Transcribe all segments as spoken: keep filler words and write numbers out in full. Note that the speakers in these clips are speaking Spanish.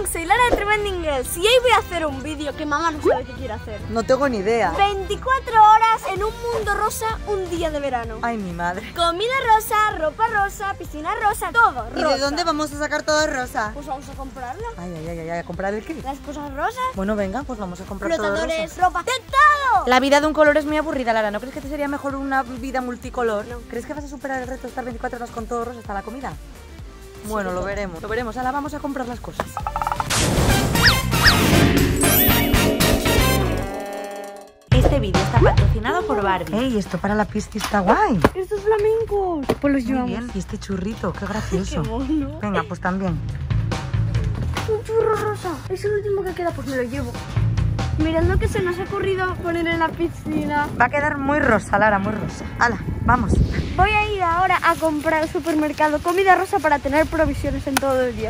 Trending, soy Lara de Trending Girls y hoy voy a hacer un vídeo que mamá no sabe qué quiere hacer. No tengo ni idea. veinticuatro horas en un mundo rosa, un día de verano. Ay, mi madre. Comida rosa, ropa rosa, piscina rosa, todo rosa. ¿Y de dónde vamos a sacar todo rosa? Pues vamos a comprarla. Ay, ay, ay, ay, ¿a comprar el qué? Las cosas rosas. Bueno, venga, pues vamos a comprar todo Flotadores, rosa. ropa, de todo. La vida de un color es muy aburrida, Lara. ¿No crees que te sería mejor una vida multicolor? No. ¿Crees que vas a superar el reto de estar veinticuatro horas con todo rosa hasta la comida? Bueno, Sí, lo veremos. Lo veremos. Ahora vamos a comprar las cosas. Este vídeo está patrocinado por Barbie. Ey, esto para la pista está guay. Estos flamencos. Pues los Muy llevamos. bien. Y este churrito, qué gracioso. Qué mono. Venga, pues también. Un churro rosa. Es el último que queda, pues me lo llevo. Mirad lo que se nos ha ocurrido poner en la piscina. Va a quedar muy rosa, Lara, muy rosa. Hala, vamos. Voy a ir ahora a comprar al supermercado comida rosa para tener provisiones en todo el día.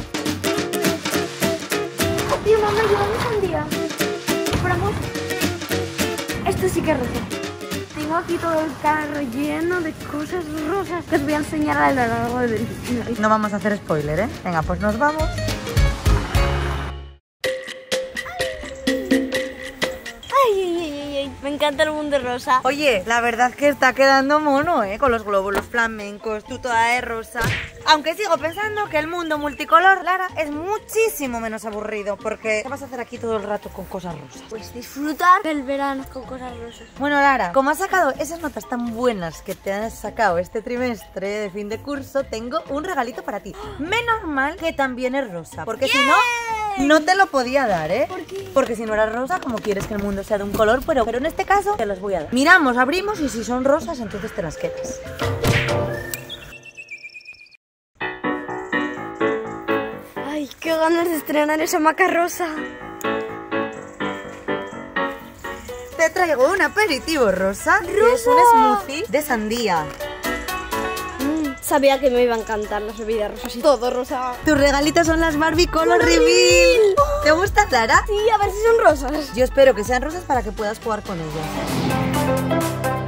Tío, mamá, llevamos un día. Compramos. Esto sí que es rosa. Tengo aquí todo el carro lleno de cosas rosas que os voy a enseñar a lo largo del video. No vamos a hacer spoiler, ¿eh? Venga, pues nos vamos. Ay, ay, ay, ay, me encanta el mundo rosa. Oye, la verdad que está quedando mono, ¿eh? Con los globos, los flamencos, tú toda de rosa. Aunque sigo pensando que el mundo multicolor, Lara, es muchísimo menos aburrido. Porque ¿qué vas a hacer aquí todo el rato con cosas rosas? Pues disfrutar del verano con cosas rosas. Bueno, Lara, como has sacado esas notas tan buenas que te has sacado este trimestre de fin de curso, tengo un regalito para ti. Menos mal que también es rosa, porque si no, no te lo podía dar, ¿eh? ¿Por qué? Porque si no era rosa, como quieres que el mundo sea de un color, pero, pero en este caso te los voy a dar. Miramos, abrimos y si son rosas, entonces te las quedas. Ay, qué ganas de estrenar esa maca rosa. Te traigo un aperitivo rosa, que es un smoothie de sandía. Mm, sabía que me iba a encantar las bebidas rosas y todo rosa. Tus regalitos son las Barbie Color Reveal. ¿Te gustan, Lara? Sí, a ver si son rosas. Yo espero que sean rosas para que puedas jugar con ellas.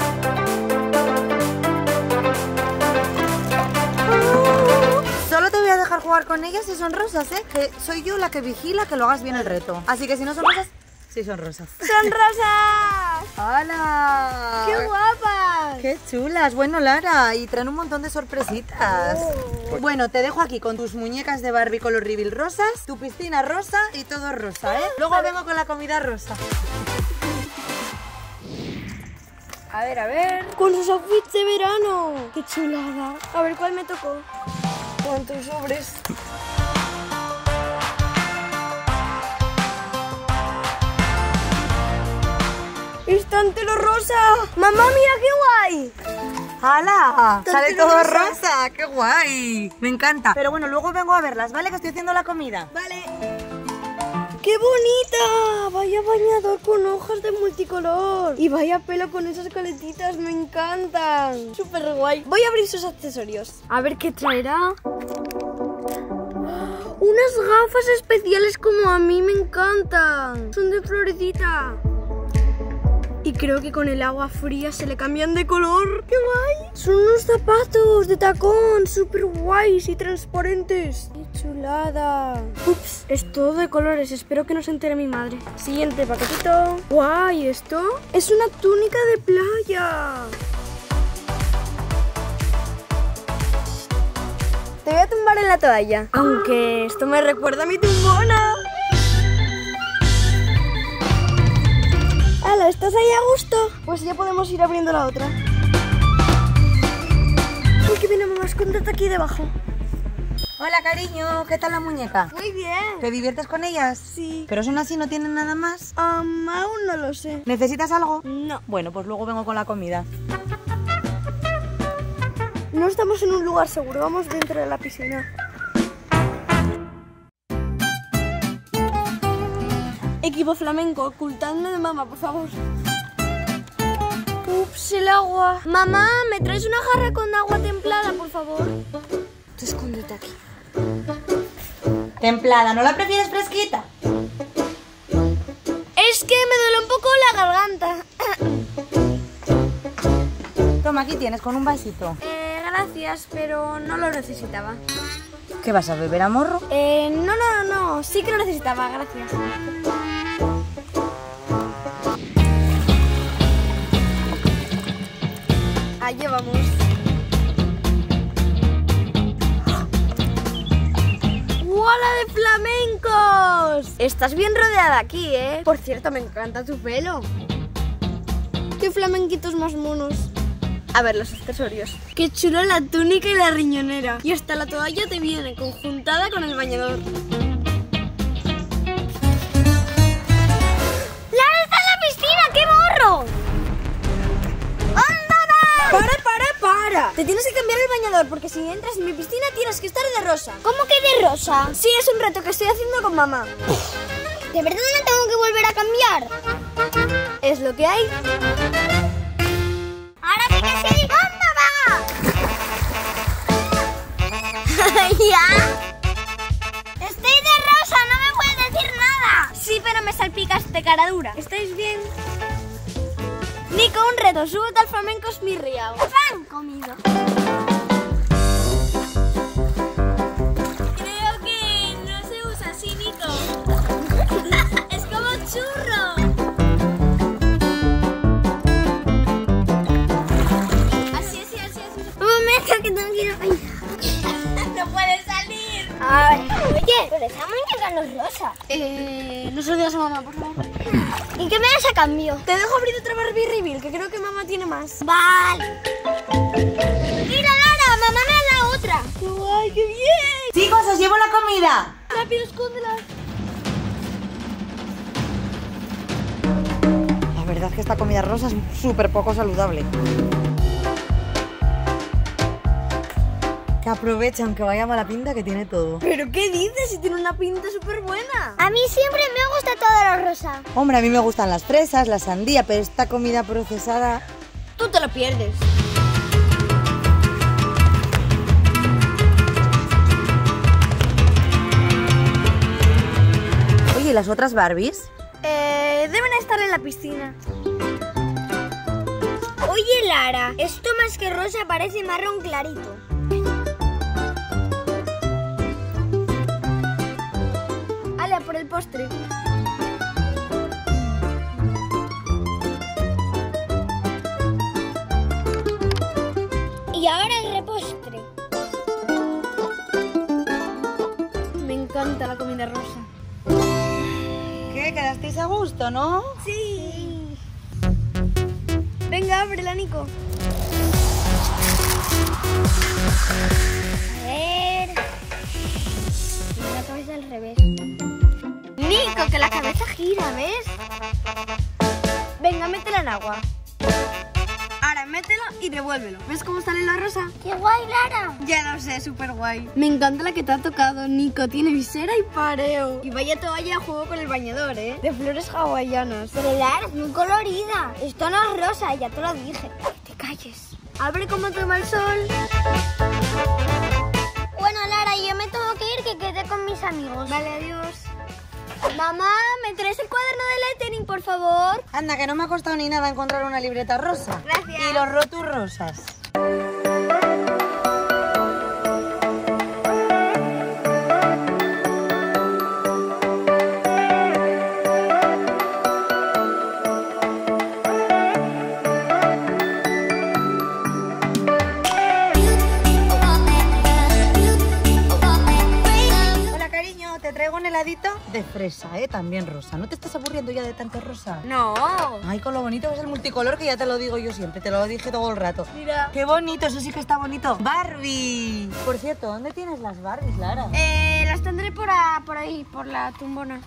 Solo te voy a dejar jugar con ellas si son rosas, ¿eh? Que soy yo la que vigila que lo hagas bien el reto. Así que si no son rosas, sí son rosas. ¡Son rosas! ¡Hola! ¡Qué guapas! ¡Qué chulas! Bueno, Lara, y traen un montón de sorpresitas. Oh. Bueno, te dejo aquí con tus muñecas de Barbie Color Reveal rosas, tu piscina rosa y todo rosa, ¿eh? Luego vengo con la comida rosa. A ver, a ver. Con sus outfits de verano. ¡Qué chulada! A ver, ¿cuál me tocó? ¿Cuántos sobres? ¡Instantelo rosa! ¡Mamá, mira qué guay! ¡Hala! ¡Sale Tantero todo rosa. rosa! ¡Qué guay! Me encanta. Pero bueno, luego vengo a verlas, ¿vale? Que estoy haciendo la comida. Vale. ¡Qué bonita! Vaya bañador con hojas de multicolor. Y vaya pelo con esas coletitas, me encantan. Súper guay. Voy a abrir sus accesorios. A ver qué traerá. Unas gafas especiales como a mí me encantan. Son de florecita. Y creo que con el agua fría se le cambian de color. ¡Qué guay! Son unos zapatos de tacón súper guays y transparentes. ¡Qué chulada! Ups, es todo de colores. Espero que no se entere mi madre. Siguiente paquetito. ¡Guay! ¿Esto? Es una túnica de playa. Te voy a tumbar en la toalla. Aunque esto me recuerda a mi tumbona. ¡Hala! ¿Estás ahí a gusto? Pues ya podemos ir abriendo la otra. Uy, que viene mamá, escóndete aquí debajo. Hola, cariño. ¿Qué tal la muñeca? Muy bien. ¿Te diviertes con ellas? Sí. ¿Pero son así, no tienen nada más? Um, aún no lo sé. ¿Necesitas algo? No. Bueno, pues luego vengo con la comida. No estamos en un lugar seguro. Vamos dentro de la piscina. Equipo flamenco, ocultadme de mamá, por favor. Ups, el agua. Mamá, ¿me traes una jarra con agua templada, por favor? Tú escóndete aquí. Templada, ¿no la prefieres fresquita? Es que me duele un poco la garganta. Toma, aquí tienes, con un vasito. Eh, gracias, pero no lo necesitaba. ¿Qué vas a beber a morro? Eh, no, no, no, sí que lo necesitaba, gracias. Allí vamos. ¡Bola de flamencos! Estás bien rodeada aquí, ¿eh? Por cierto, me encanta tu pelo. ¡Qué flamenquitos más monos! A ver, los accesorios. ¡Qué chulo la túnica y la riñonera! Y hasta la toalla te viene conjuntada con el bañador. ¡Lara está en la piscina! ¡Qué morro! ¡Anda, va! ¡Para, para, para! Te tienes que cambiar el bañador porque si entras en mi piscina tienes que estar de rosa. ¿Cómo que de rosa? Sí, es un reto que estoy haciendo con mamá. ¿De verdad me tengo que volver a cambiar? Es lo que hay. ¡Ahora sí que sí! ¡Anda, va! ¡Ya! ¡Estoy de rosa! ¡No me puedes decir nada! Sí, pero me salpicaste, cara dura. ¿Estáis bien? Nico, un reto. Súbete al flamenco esmirriao. ¡Fan! Comido. Creo que no se usa así, Nico. Es como churro. Así, así, así, así. Un momento que tengo que ir al baño. No puedes salir. Ay, oye, pero esa muñeca no es rosa. Eh, no se lo digas a mamá, por favor. ¿Y qué me das a cambio? Te dejo abrir otra Barbie Reveal, que creo que mamá tiene más. Vale. Mira, Lara, mamá me ha dado otra. ¡Qué guay, qué bien! Chicos, os llevo la comida. Rápido, escóndela. La verdad es que esta comida rosa es súper poco saludable. Que aproveche, aunque vaya mala pinta, que tiene todo. ¿Pero qué dices? Si tiene una pinta súper buena. A mí siempre me gusta todo lo rosa. Hombre, a mí me gustan las fresas, la sandía, pero esta comida procesada... Tú te lo pierdes. Oye, ¿y las otras Barbies? Eh, deben estar en la piscina. Oye, Lara, esto más que rosa parece marrón clarito. Ale, por el postre. Y ahora el repostre. Me encanta la comida rosa. ¿Qué? ¿Quedasteis a gusto, no? Sí. Venga, ábrela, Nico. A ver. Y la cabeza al revés. Nico, que la cabeza gira, ¿ves? Venga, métela en agua. Ahora, mételo y devuélvelo. ¿Ves cómo sale la rosa? ¡Qué guay, Lara! Ya lo sé, súper guay. Me encanta la que te ha tocado, Nico. Tiene visera y pareo. Y vaya toalla a juego con el bañador, ¿eh? De flores hawaianas. Pero Lara es muy colorida. Esto no es rosa, ya te lo dije. Que te calles. Abre cómo toma el sol. Bueno, Lara, yo me tengo que ir, que quedé con mis amigos. Vale, adiós. Mamá, ¿me traes el cuaderno de lettering, por favor? Anda, que no me ha costado ni nada encontrar una libreta rosa. Gracias. Y los rotus rosas. De fresa, ¿eh? También rosa. ¿No te estás aburriendo ya de tanto rosa? No. Ay, con lo bonito que es el multicolor, que ya te lo digo yo siempre. Te lo dije todo el rato. Mira. ¡Qué bonito! Eso sí que está bonito. ¡Barbie! Por cierto, ¿dónde tienes las Barbies, Lara? Eh, las tendré por, a, por ahí, por la tumbona.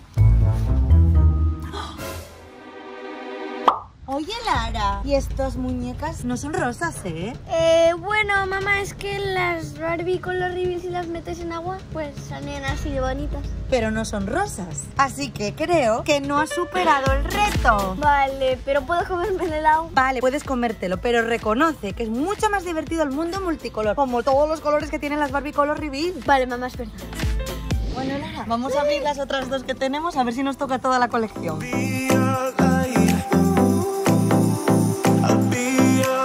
Oye, Lara, ¿y estas muñecas no son rosas, eh? Eh, bueno, mamá, es que las Barbie con los Reveal, si las metes en agua, pues salen así de bonitas. Pero no son rosas. Así que creo que no has superado el reto. Vale, pero ¿puedo comerme el helado? Vale, puedes comértelo, pero reconoce que es mucho más divertido el mundo multicolor, como todos los colores que tienen las Barbie Color Reveal. Vale, mamá, es verdad. Bueno, Lara, vamos a abrir las otras dos que tenemos, a ver si nos toca toda la colección.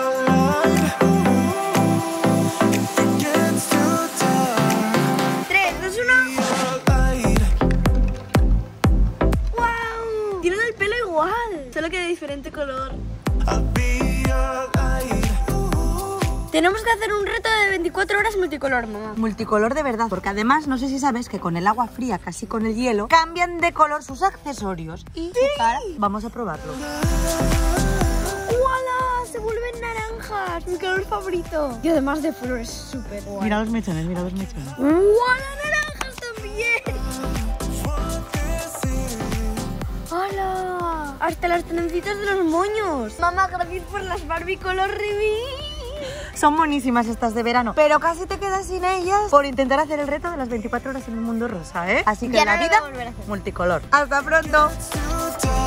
Tres, solo que de diferente color. Tenemos que hacer un reto de veinticuatro horas multicolor, mamá. Multicolor de verdad, porque además no sé si sabes que con el agua fría, casi con el hielo, cambian de color sus accesorios. Y ¿sí? Para, vamos a probarlo. ¡Hola! Se vuelven naranjas, mi color favorito. Y además de flores, súper guay. Mira los mechones, mira los mechones. ¡Hola, naranjas también! ¡Hola! Hasta las trencitas de los moños. Mamá, gracias por las Barbie color Remy. Son monísimas estas de verano, pero casi te quedas sin ellas por intentar hacer el reto de las veinticuatro horas en el mundo rosa, ¿eh? Así que Ya en no la lo vida, voy a volver a hacer. multicolor. ¡Hasta pronto!